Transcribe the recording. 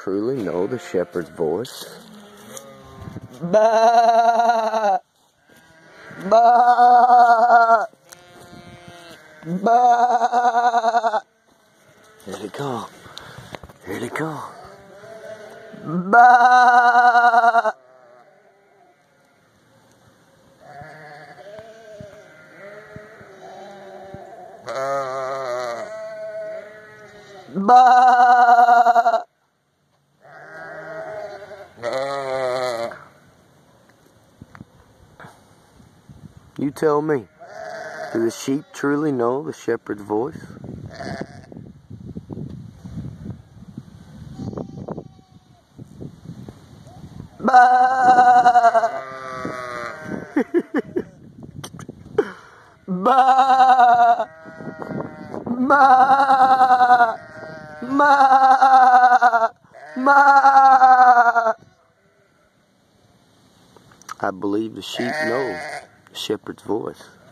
truly know the shepherd's voice? Bah! Bah! Bah! Here they come. Here they come. Bah! Bah! You tell me, do the sheep truly know the shepherd's voice? Bah! Bah! Bah! Bah! Bah! I believe the sheep know the shepherd's voice.